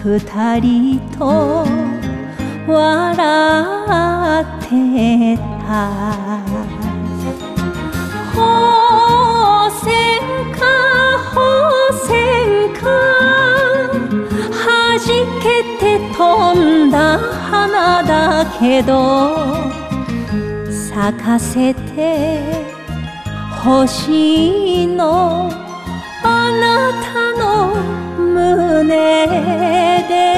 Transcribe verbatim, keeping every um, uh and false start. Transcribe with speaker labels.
Speaker 1: 二人と笑ってた。鳳仙花鳳仙花はじけて飛んだ花だけど咲かせて欲しいのあなたの胸で